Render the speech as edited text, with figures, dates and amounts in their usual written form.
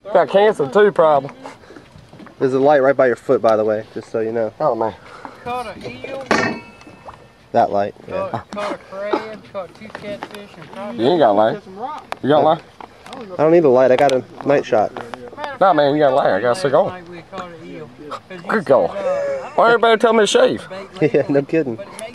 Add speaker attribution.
Speaker 1: Got cancer too, probably.
Speaker 2: There's a light right by your foot, by the way, just so you know.
Speaker 1: Oh man.
Speaker 3: Caught an eel.
Speaker 2: That light. Yeah.
Speaker 3: Caught a crab. Caught 2 catfish and probably.
Speaker 1: You ain't got a line. You got a line?
Speaker 2: I don't need a light. I got a night shot.
Speaker 1: Nah, man, you got a line. I got a cigar. Good God. Why everybody tell me to shave?
Speaker 2: Yeah, no kidding.